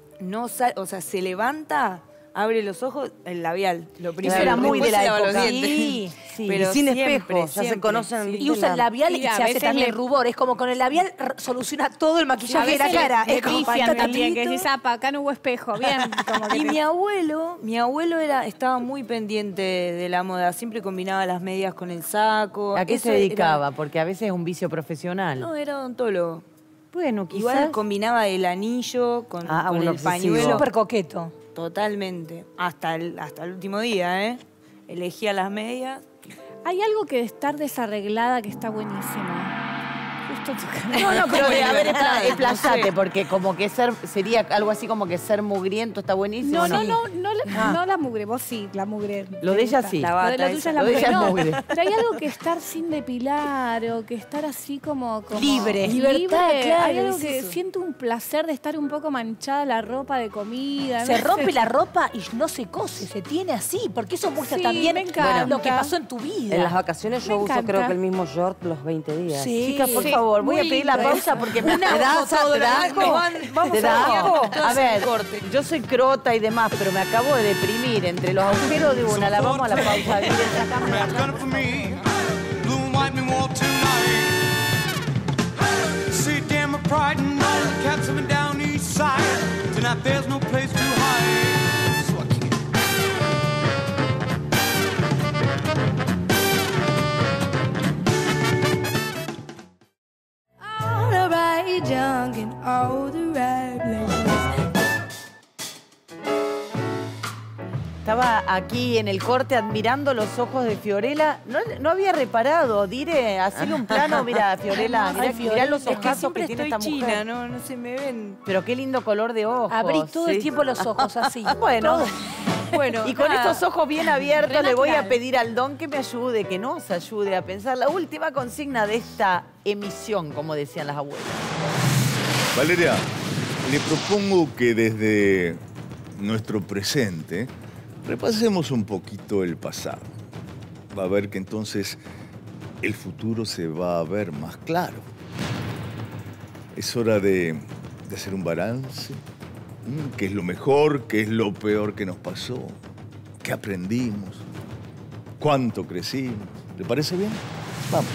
no sa- o sea, se levanta, abre los ojos, el labial. Lo primero, era muy después de la se lava los época. dientes. Sí, sí. Pero Y sin siempre, espejo, ya se siempre, conocen, sí. Y usa el labial y, Y a se hace veces también le- rubor. Es como con el labial r- soluciona todo el A maquillaje de veces la cara. le, le es como pifian también, que patatito. decís, "Apa, acá no hubo espejo". Bien, como que Y te- mi abuelo, mi abuelo era, estaba muy pendiente de la moda, siempre combinaba las medias con el saco. ¿A qué Eso se era- dedicaba? Porque a veces es un vicio profesional. no, era odontólogo. Bueno, quizás... Igual combinaba el anillo con, Ah, con un el obsesivo. pañuelo. Súper coqueto. Totalmente. Hasta el, hasta el último día, ¿eh? Elegía las medias. Hay algo que de estar desarreglada que está buenísimo. Justo tocando. No, no, pero de, a ver, libertad, espla- explayate, no sé. porque como que ser, sería algo así como que ser mugriento está buenísimo. No, no, no, no, la, Ah. no la mugre, vos sí, la mugre. Lo te de ella gusta. sí. La Lo de bata lo tuyo esa. es la Lo de mugre. ella es No, mugre. pero hay algo que estar sin depilar o que estar así como... como Libre. libre. Libertad, claro, Hay algo es que eso. siento un placer de estar un poco manchada la ropa de comida. Se no rompe sé. la ropa y no se cose, se tiene así, porque eso muestra Sí, también me encanta. lo que pasó en tu vida. En las vacaciones yo Me uso encanta. creo que el mismo short los veinte días. Sí. Chicas, por Sí, favor, voy a muy pedir la lindo pausa eso. porque me Una te da foto asco, de te da la- asco. van- vamos Te a da ver, asco. todas A en ver, corte. yo soy crota y demás, pero me acabo de deprimir entre los agujeros de una. La vamos a la pausa. Bien, sacame la Man's gunning for me. Blue and white me walk tonight. See, damn my pride and all the cats up and down east side. Tonight there's no place to hide. So I aquí en el corte admirando los ojos de Fiorella. No, no había reparado, Dire, hacerle un plano, mira, Fiorella, mirá, Ay, mirá los Fiorella, ojazos Siempre que tiene estoy esta china, mujer. no, no se me ven. Pero qué lindo color de ojos. Abrí todo sí. el tiempo los ojos, así. Bueno, Todo. Bueno, y con nada. estos ojos bien abiertos le voy a natural. pedir al Don que me ayude, que nos ayude a pensar la última consigna de esta emisión, como decían las abuelas. Valeria, le propongo que desde nuestro presente repasemos un poquito el pasado. Va a ver que entonces el futuro se va a ver más claro. Es hora de, de hacer un balance. ¿Mm? ¿Qué es lo mejor? ¿Qué es lo peor que nos pasó? ¿Qué aprendimos? ¿Cuánto crecimos? ¿Le parece bien? Vamos.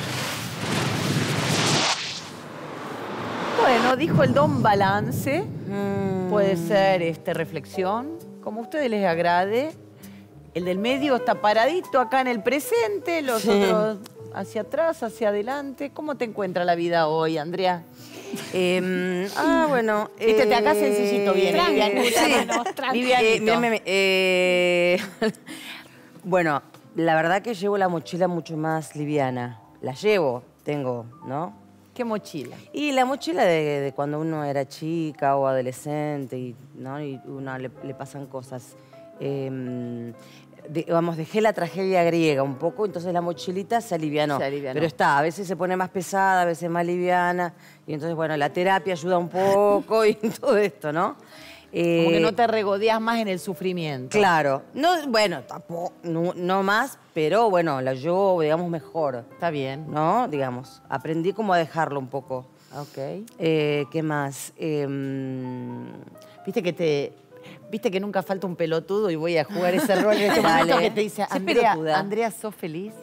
Bueno, dijo el Don balance. Mm. Puede ser este, reflexión, como a ustedes les agrade. El del medio está paradito acá en el presente, los Sí. otros hacia atrás, hacia adelante. ¿Cómo te encuentra la vida hoy, Andrea? Eh, ah, bueno. Viste, te acá eh, sencillito viene, tranqui, livianito. sí. Tranqui. Eh, Livianito. mira, mira, eh, bueno, la verdad que llevo la mochila mucho más liviana. La llevo, tengo, ¿no? ¿Qué mochila? Y la mochila de, de cuando uno era chica o adolescente y, ¿no? y uno le, le pasan cosas. Eh, de- vamos, dejé la tragedia griega un poco, entonces la mochilita se alivianó. Se alivianó. Pero está, a veces se pone más pesada, a veces más liviana. Y entonces, bueno, la terapia ayuda un poco y todo esto, ¿no? Como que Eh, no te regodeas más en el sufrimiento. Claro. No, bueno, tampoco, no, no más, pero bueno, la llevo, digamos, mejor. Está bien. ¿No? Digamos, aprendí como a dejarlo un poco. Ok. Eh, ¿Qué más? Em, Viste que te... Viste que nunca falta un pelotudo y voy a jugar ese rol en este momento Dale. que te dice, Sé Andrea, pelotuda. Andrea, ¿sos feliz?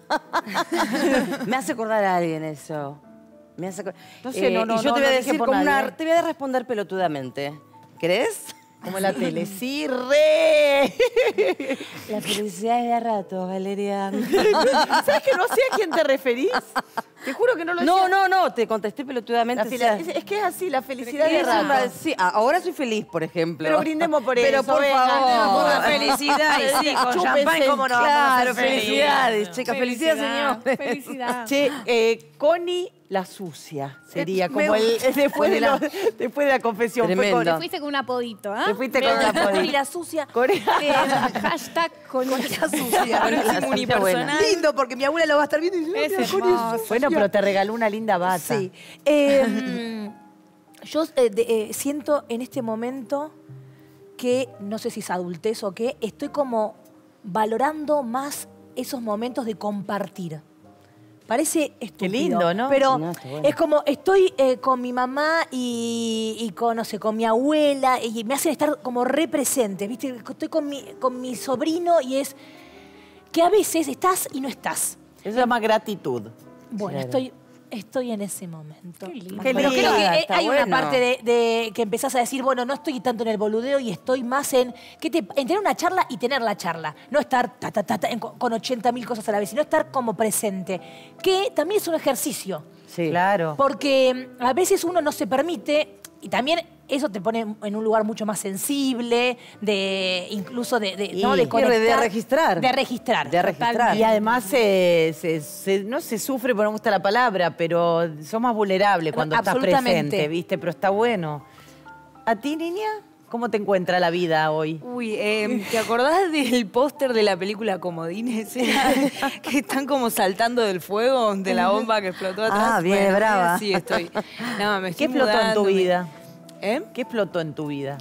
me hace acordar a alguien eso. Me hace acor- No sé, no, no, y yo no, te voy a no dije decir por como nadie. una... Te voy a responder pelotudamente. ¿Crees? Como en la tele. Sí, re. La felicidad es de a rato, Valeria. ¿Sabes que no sé a quién te referís? Te juro que no lo sé. No, no, no, te contesté pelotudamente. La fel- o sea, es, es que es así, la felicidad de es una- rato. sí, a- ahora soy feliz, por ejemplo. Pero brindemos por Pero eso, por venga, favor. Por la felicidad, y sí, con Chúpense champán, ¿cómo no vamos a Claro, ser felices? felicidades, chicas. Felicidad, señor. Felicidad. Che, eh, Connie la sucia sería Me como el, gusta. después, de Bueno. lo- después de la confesión. Fue Tremendo. Connie. Te fuiste con un apodito, ¿ah? Te fuiste Me con la gusta Connie. y la sucia. Connie. Eh, hashtag con la sucia. Próximo unipersonal. Lindo, porque mi abuela lo va a estar viendo y dice, Es "Mira, Connie es hermoso. Bueno, pero te regaló una linda bata. Sí. Eh, yo eh, de- eh, siento en este momento que, no sé si es adultez o qué, estoy como valorando más esos momentos de compartir. Parece estúpido. lindo, ¿no? Pero No, está bueno. es como estoy eh, con mi mamá y, y con, no sé, con mi abuela y me hacen estar como re presente, ¿viste? Estoy con mi, con mi sobrino y es que a veces estás y no estás. Eso se llama gratitud. Bueno, Claro. estoy, estoy en ese momento. Qué lindo. Qué Pero lindo. creo que eh, Está hay una bueno. parte de, de que empezás a decir, bueno, no estoy tanto en el boludeo y estoy más en, ¿qué te- en tener una charla y tener la charla. No estar ta, ta, ta, ta, en- con ochenta mil cosas a la vez, sino estar como presente. Que también es un ejercicio. Sí. Claro. Porque mm, a veces uno no se permite, y también eso te pone en un lugar mucho más sensible, de incluso de, de, ¿no? Y- de y conectar. de registrar. De registrar. De registrar. totalmente. Y además se, se- se- no se sufre, porque no me gusta la palabra, pero sos más vulnerable cuando estás Absolutamente. presente, ¿viste? Pero está bueno. ¿A ti, niña? ¿Cómo te encuentra la vida hoy? Uy, eh, ¿te acordás del póster de la película Comodines? Era que están como saltando del fuego, de la bomba que explotó atrás. Ah, bien, brava. Sí, estoy. No, me ¿Qué estoy explotó en tu mudando, me- vida? ¿Eh? ¿Qué explotó en tu vida?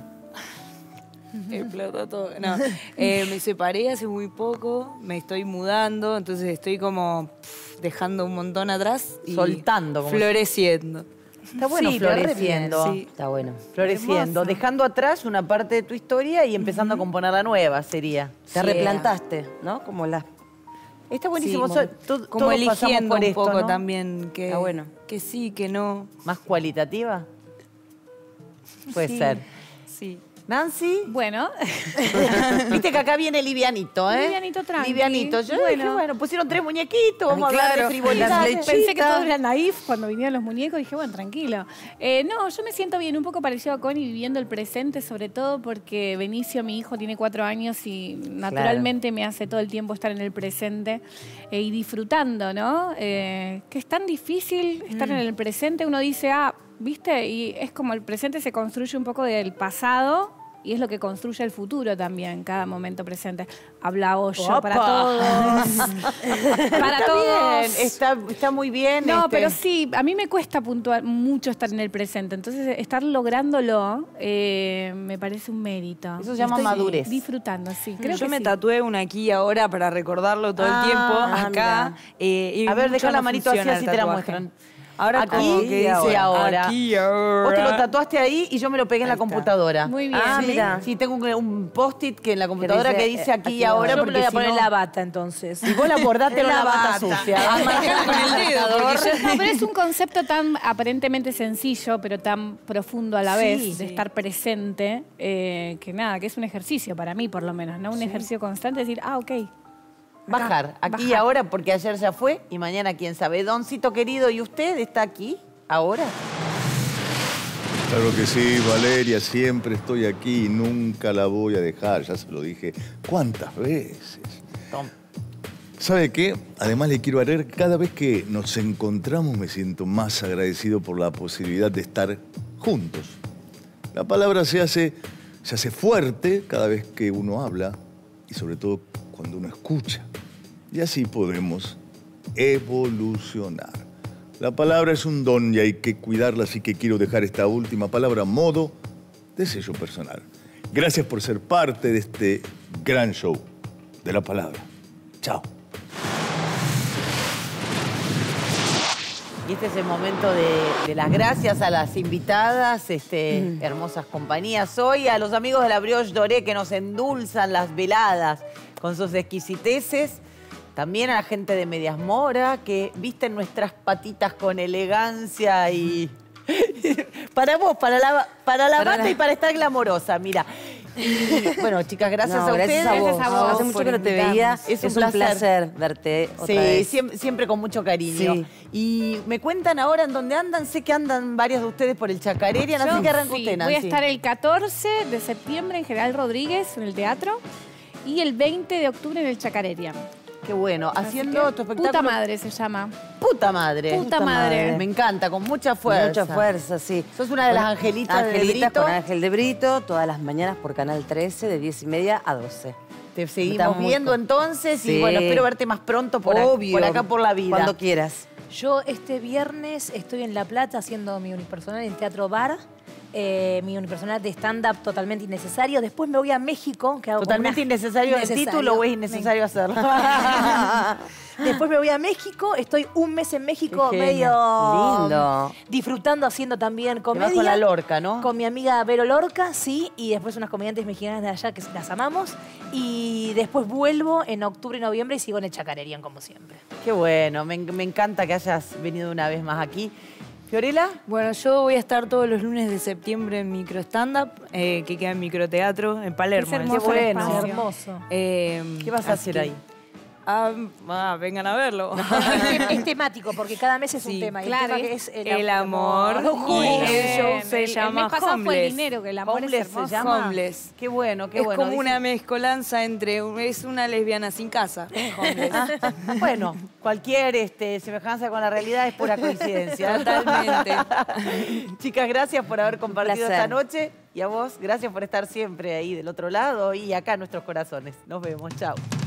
Explotó todo. No, eh, me separé hace muy poco, me estoy mudando, entonces estoy como pf, dejando un montón atrás y Soltando, como floreciendo. Está bueno Sí, pero re floreciendo. bien, sí. Está bueno. Floreciendo, Hermoso. dejando atrás una parte de tu historia y empezando a componer la nueva, sería. Te Sí. replantaste, ¿no? Como las... Está buenísimo. Sí, so- como, to- como todos pasamos eligiendo por un esto, poco ¿no? también que, Está bueno. que sí, que no. ¿Más cualitativa? Puede Sí, ser. Sí. Nancy. Bueno. Viste que acá viene livianito, ¿eh? Livianito, tranqui. Livianito. Yo Bueno. dije, bueno, pusieron tres muñequitos, vamos Ay, a hablar claro, de frivolidad. Pensé que todos eran naif cuando vinieron los muñecos. Dije, bueno, tranquilo. Eh, no, yo me siento bien, un poco parecido a Connie, viviendo el presente, sobre todo porque Benicio, mi hijo, tiene cuatro años y naturalmente me hace todo el tiempo estar en el presente eh, y disfrutando, ¿no? Eh, que es tan difícil estar Mm. en el presente. Uno dice, ah, ¿viste? Y es como el presente se construye un poco del pasado y es lo que construye el futuro también, cada momento presente. Habla Hoyo Opa. para todos. para Está todos. bien, está, está muy bien. No, este. pero sí, a mí me cuesta puntual mucho estar en el presente. Entonces, estar lográndolo eh, me parece un mérito. Eso se llama Estoy madurez. Disfrutando, sí. Creo Yo que me sí. tatué una aquí y ahora para recordarlo todo Ah, el tiempo, ah, acá. eh, y A ver, mucho deja la no manito así, funciona así el te la tatuaje. muestran. Ahora Aquí como que y dice ahora. Aquí y ahora. Vos te lo tatuaste ahí y yo me lo pegué en la Ahí está. computadora. Muy bien. Ah, Sí, mira. Sí, tengo un, un post-it que en la computadora dice, que dice eh, aquí aquí y ahora. Yo me porque lo voy a si poner no- la bata, entonces. Si vos la bordate, no la bata sucia. A marcar con el dedo, porque ya- No, pero es un concepto tan aparentemente sencillo, pero tan profundo a la Sí, vez, sí. de estar presente, eh, que nada, que es un ejercicio para mí, por lo menos, ¿no? Un ejercicio constante, decir, ah, ok. Bajar, aquí y bajar. ahora, porque ayer ya fue y mañana quién sabe. Doncito querido, ¿y usted está aquí ahora? Claro que sí, Valeria, siempre estoy aquí y nunca la voy a dejar, ya se lo dije cuántas veces. Tom. ¿Sabe qué? Además le quiero agregar, cada vez que nos encontramos me siento más agradecido por la posibilidad de estar juntos. La palabra se hace, se hace fuerte cada vez que uno habla y sobre todo cuando uno escucha. Y así podemos evolucionar. La palabra es un don y hay que cuidarla, así que quiero dejar esta última palabra a modo de sello personal. Gracias por ser parte de este gran show de la palabra. Chao. Y este es el momento de, de las gracias a las invitadas, este, hermosas compañías hoy, a los amigos de la Brioche Doré que nos endulzan las veladas con sus exquisiteces. También a la gente de Medias Mora que visten nuestras patitas con elegancia y... para vos, para la, para la Para bata la- y para estar glamorosa, mira. Y, bueno, chicas, gracias No, a gracias ustedes. a vos. Gracias a vos Hace mucho por que no te invitarnos. veía. Es Es un un, placer. placer verte otra Sí, vez. siempre, siempre con mucho cariño. Sí. Y me cuentan ahora en dónde andan. Sé que andan varios de ustedes por el Chacareria. No Yo, sé qué arrancó sí, usted, voy a Nancy. estar el catorce de septiembre en General Rodríguez, en el teatro, y el veinte de octubre en el Chacareria. Qué bueno. Así Haciendo que, tu espectáculo. Puta Madre se llama. Puta madre. Puta madre. Me encanta, con mucha fuerza. Mucha fuerza, sí. Sos una de las angelitas de Angelitas Brito. con Ángel de Brito, todas las mañanas por Canal trece, de diez y media a doce. Te seguimos Estamos muy viendo con- entonces. Y Sí. bueno, espero verte más pronto por, ac- Obvio. por acá por la vida. Cuando quieras. Yo este viernes estoy en La Plata haciendo mi unipersonal en Teatro Bar. Eh, mi unipersonal de stand-up totalmente innecesario. Después me voy a México. Que hago como ¿Totalmente una- innecesario el Innecesario. título o es innecesario hacerlo? Después me voy a México. Estoy un mes en México Qué medio Lindo. disfrutando, haciendo también Te comedia. vas con la Lorca, ¿no? Con mi amiga Vero Lorca, sí, y después unas comediantes mexicanas de allá que las amamos. Y después vuelvo en octubre y noviembre y sigo en el Chacarerían como siempre. Qué bueno. Me, me encanta que hayas venido una vez más aquí. ¿Fiorella? Bueno, yo voy a estar todos los lunes de septiembre en Micro Stand Up, eh, que queda en Microteatro, en Palermo. Es hermoso Qué bueno. el espacio. Hermoso. Eh, ¿Qué vas a así hacer que- ahí? Ah, ah, vengan a verlo. Es, tem- es temático, porque cada mes es un Sí, tema. Y claro, el tema que es es el amor. Muy Y bien. el show se El- el llama mes pasado fue el Homeless. dinero, que el amor Homeless es se hermoso. llama. Homeless. Qué bueno, qué es bueno. como Dice- una mezcolanza entre... Es una lesbiana sin casa. Homeless. Ah, bueno, cualquier este, semejanza con la realidad es pura coincidencia. Totalmente. Chicas, gracias por haber compartido Placer. esta noche. Y a vos, gracias por estar siempre ahí del otro lado y acá en nuestros corazones. Nos vemos. Chao.